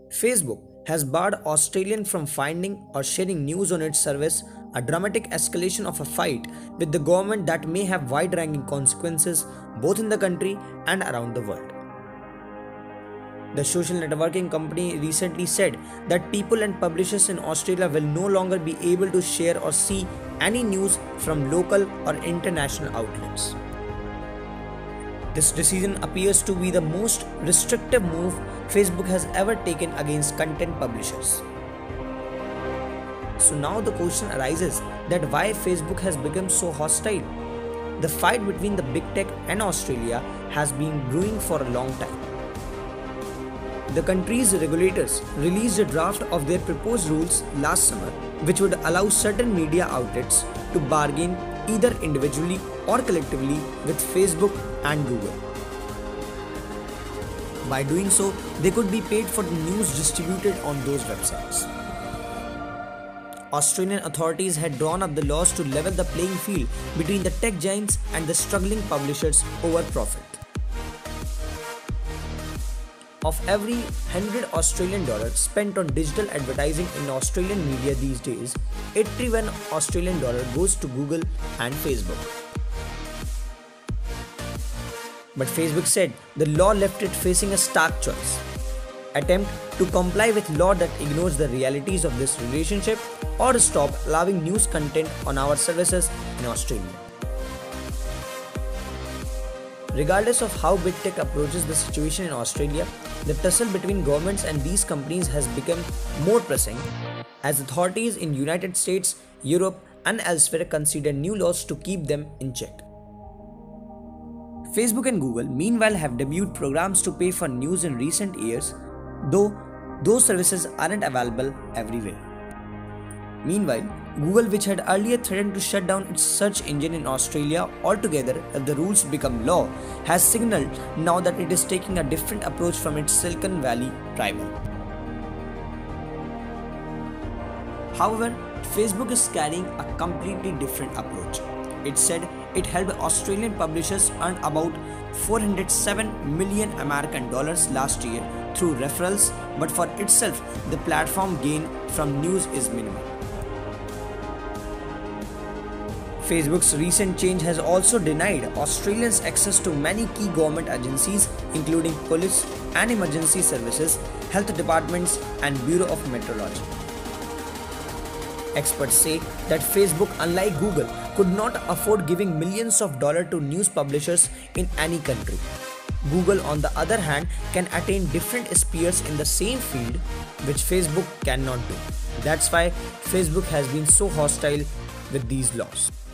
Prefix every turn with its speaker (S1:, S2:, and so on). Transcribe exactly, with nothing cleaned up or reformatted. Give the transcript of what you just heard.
S1: Facebook has barred Australians from finding or sharing news on its service, a dramatic escalation of a fight with the government that may have wide-ranging consequences both in the country and around the world. The social networking company recently said that people and publishers in Australia will no longer be able to share or see any news from local or international outlets. This decision appears to be the most restrictive move Facebook has ever taken against content publishers. So now the question arises that why Facebook has become so hostile. The fight between the big tech and Australia has been brewing for a long time. The country's regulators released a draft of their proposed rules last summer, which would allow certain media outlets to bargain either individually or collectively with Facebook and Google. By doing so, they could be paid for the news distributed on those websites. Australian authorities had drawn up the laws to level the playing field between the tech giants and the struggling publishers over profit. Of every one hundred Australian dollars spent on digital advertising in Australian media these days, eighty-one Australian dollars goes to Google and Facebook. But Facebook said the law left it facing a stark choice: attempt to comply with law that ignores the realities of this relationship, or stop allowing news content on our services in Australia. Regardless of how big tech approaches the situation in Australia, the tussle between governments and these companies has become more pressing as authorities in United States, Europe and elsewhere consider new laws to keep them in check. Facebook and Google meanwhile have debuted programs to pay for news in recent years, though those services aren't available everywhere. Meanwhile, Google, which had earlier threatened to shut down its search engine in Australia altogether if the rules become law, has signaled now that it is taking a different approach from its Silicon Valley rival. However, Facebook is carrying a completely different approach. It said it helped Australian publishers earn about four hundred seven million American dollars last year through referrals, but for itself, the platform gain from news is minimal. Facebook's recent change has also denied Australians access to many key government agencies, including police and emergency services, health departments, and Bureau of Meteorology. Experts say that Facebook, unlike Google, could not afford giving millions of dollars to news publishers in any country. Google, on the other hand, can attain different spheres in the same field, which Facebook cannot do. That's why Facebook has been so hostile with these laws.